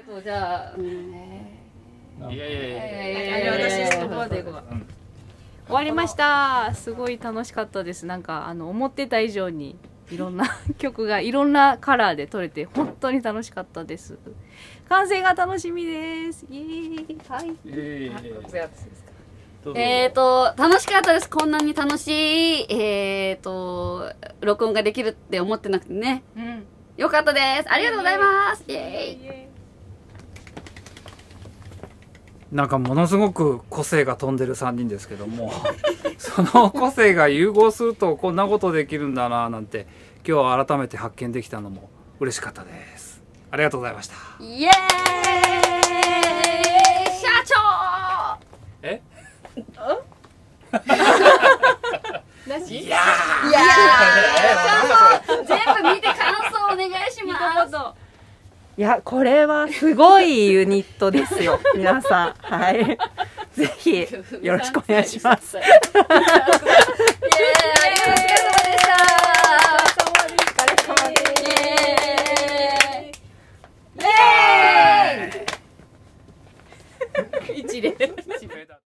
とじゃあ、 いやいやいやや、 私ここまで終わりました。すごい楽しかったです。なんか思ってた以上にいろんな曲がいろんなカラーで撮れて本当に楽しかったです。完成が楽しみです。イエーイ。はい。 楽しかったです。こんなに楽しい録音ができるって思ってなくてね。よかったです。ありがとうございます。イエーイ。 なんかものすごく個性が飛んでる3人ですけどもその個性が融合するとこんなことできるんだななんて今日は改めて発見できたのも嬉しかったです。ありがとうございました。 イエーイ社長えいや全部見て感想お願いします。 いや、これはすごいユニットですよ、皆さん。はい。ぜひよろしくお願いします。